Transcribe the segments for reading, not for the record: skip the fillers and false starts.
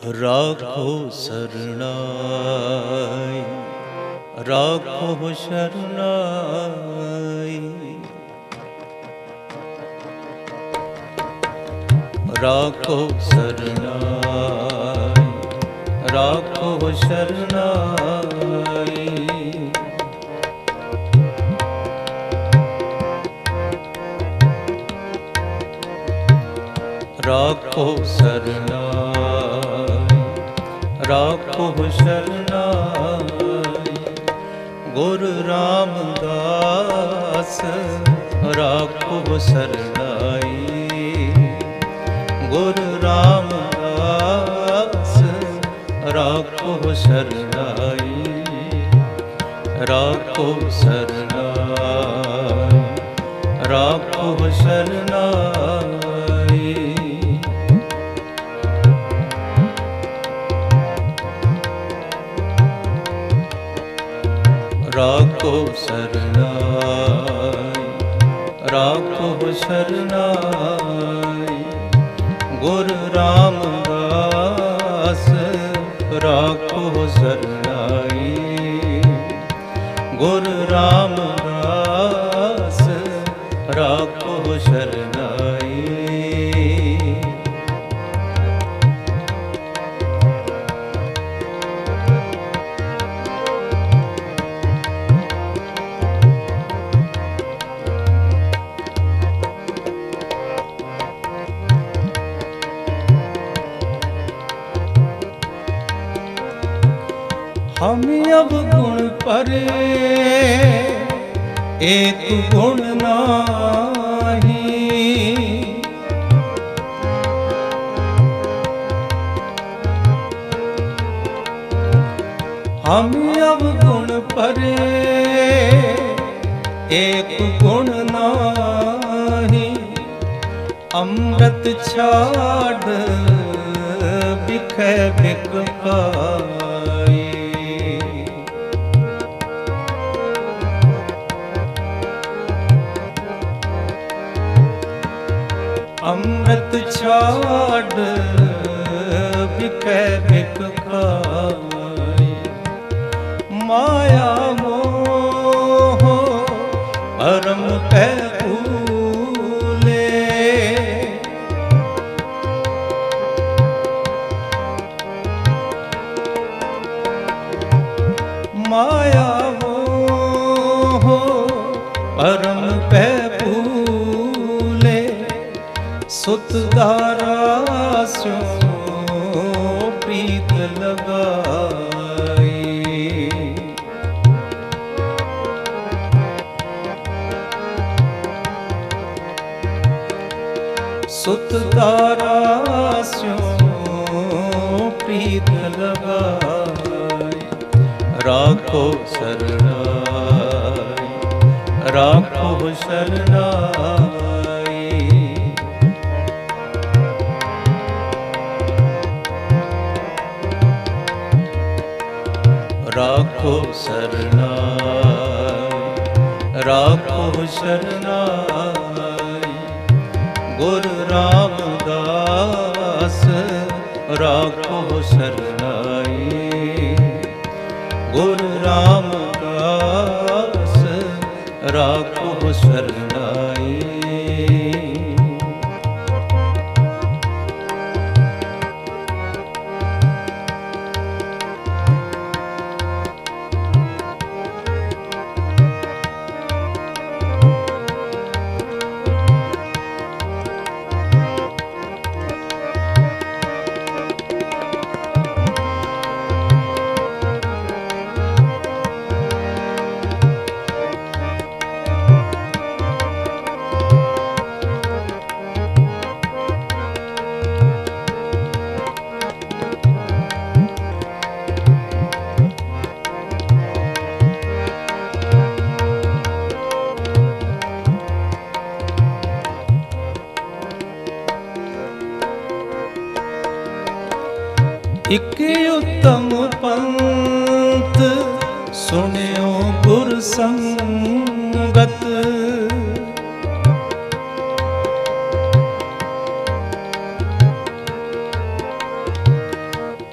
राखो शरणाई, राखो शरणाई, राखो शरणाई, राखो शरणाई। राखो शरणाई, राखो शरणाई। गुरु रामदास राखो शरणाई, गुरु रामदास राखो शरणाई, राखो शरणाई, राखो शरणाई। राखो शरणाई, राखो शरणाई। गुरु रामदास राखो शरणाई, गुरु रामदास राखो शरणाई। हम अब गुण परे एक गुण नाही, हम अब गुण परे एक गुण नाही। अमृत छाड़ बिखे बिक पाई, अमृत छाड़ बिकै बिक खाई। माया मोह भरम पै भूले, माया मोह भरम पै भूले। सुत दारा स्यों प्रीत लगाई, सुत दारा स्यों प्रीत लगाई। राखो शरणाई, राखो शरणाई। राखो शरणाई, राखो शरणाई। गुरु रामदास राखो शरणाई, गुरु रामदास राखो शरणाई। इक उत्तम पंथ सुनियो गुर संगत,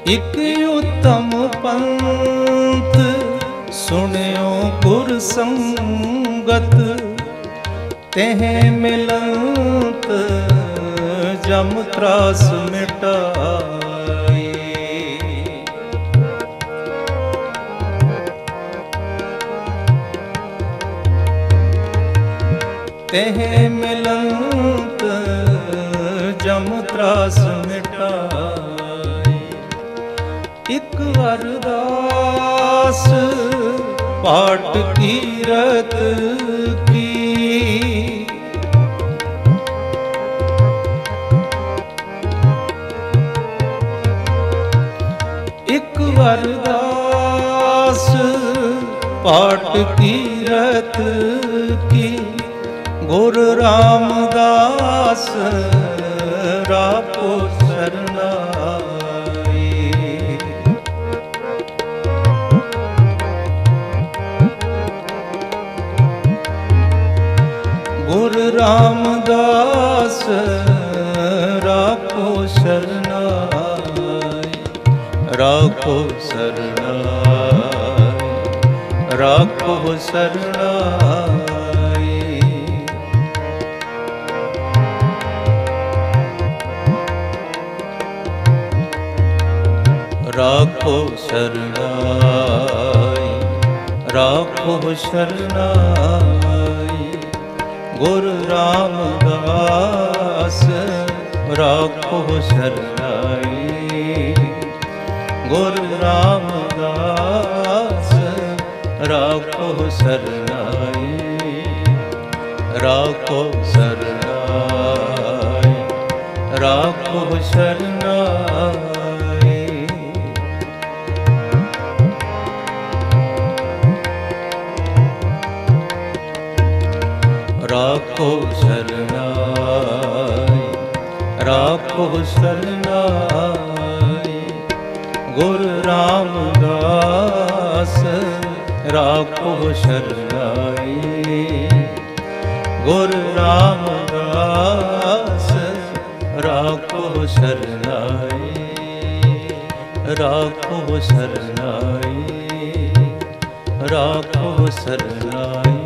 इक उत्तम पंथ सुनियो गुर संगत, तेह मिलंत जम त्रास मिटाए। तेह मिलंत जम त्रास मिटाए। इक अरदास पाठ कीरत की, इक अरदास पाठ कीरत की, गुरु रामदास रापो सरनाए। गुरु रामदास रापो सरनाए। राखो सरनाए, राखो सरनाए। राखो शरणाई, राखो शरणाई। गुरु रामदास राखो शरणाई। गुरु रामदास राखो शरणाई। राखो शरणाई, राखो शरणाई। राखो शरणाई, राखो शरणाई। गुरु रामदास राखो शरणाई। गुरु रामदास राखो शरणाई। राखो शरणाई, राखो शरणाई।